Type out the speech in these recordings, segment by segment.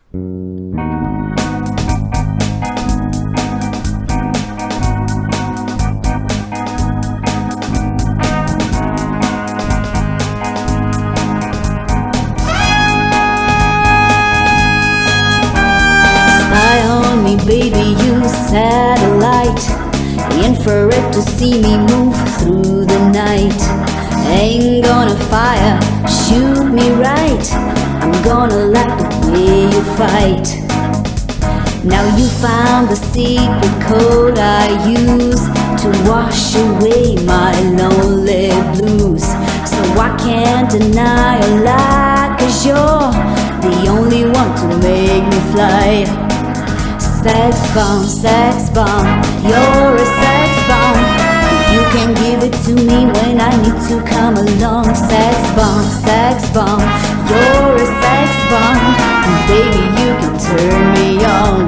Baby, you satellite, infrared to see me move through the night. Ain't gonna fire, shoot me right. I'm gonna like the way you fight. Now you found the secret code I use to wash away my lonely blues. So I can't deny a lie, 'cause you're the only one to make me fly. Sex bomb, you're a sex bomb. You can give it to me when I need to come along. Sex bomb, you're a sex bomb. And baby, you can turn me on.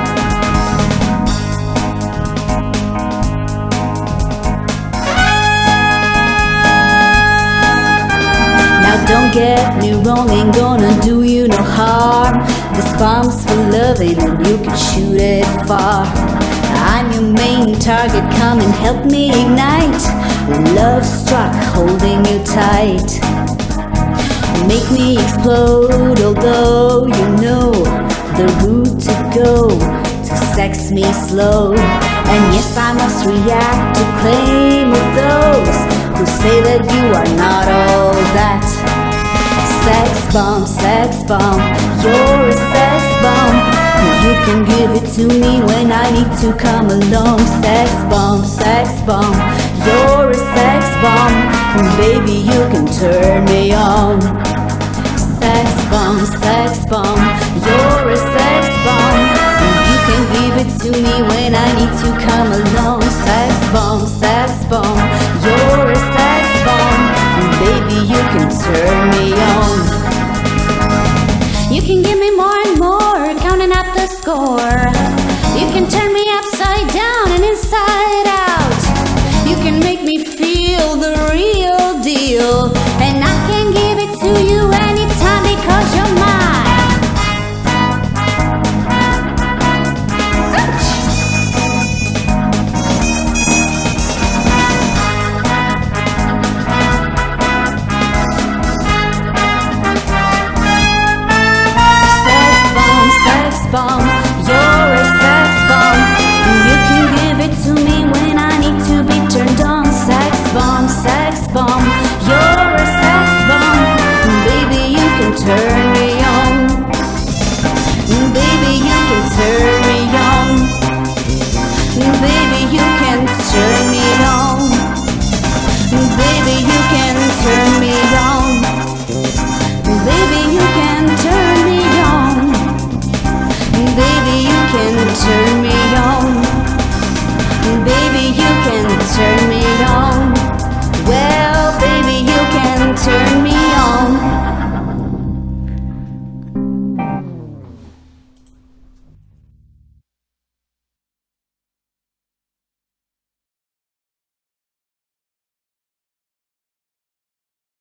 Now don't get me wrong, ain't gonna do you no harm. This bomb's for loving and you can shoot it far. I'm your main target, come and help me ignite. Love struck, holding you tight. Make me explode, although you know the route to go to sex me slow. And yes, I must react to claim of those who say that you are not all that. Sex bomb, you're a sex bomb. You can give it to me when I need to come along. Sex bomb, you're a sex bomb. And baby, you can turn me on. Sex bomb, you're a sex bomb. You can give it to me when I need to come along. Sex bomb, you're a sex bomb. And baby, you can turn me on. You can give me more and more, counting up the score. You can turn me upside down and inside out. You can make me feel the real deal. And I can give it to you anytime because you're mine. Bomb, you're a sex bomb. You can give it to me when I need to be turned on. Sex bomb, you're a sex bomb. Baby, you can turn me on. Baby, you can turn me on. Baby, you can turn me on. Baby, you can turn me on. Baby, you can turn me on. Baby, you can turn me on. Baby, you can turn me on. Well, baby, you can turn me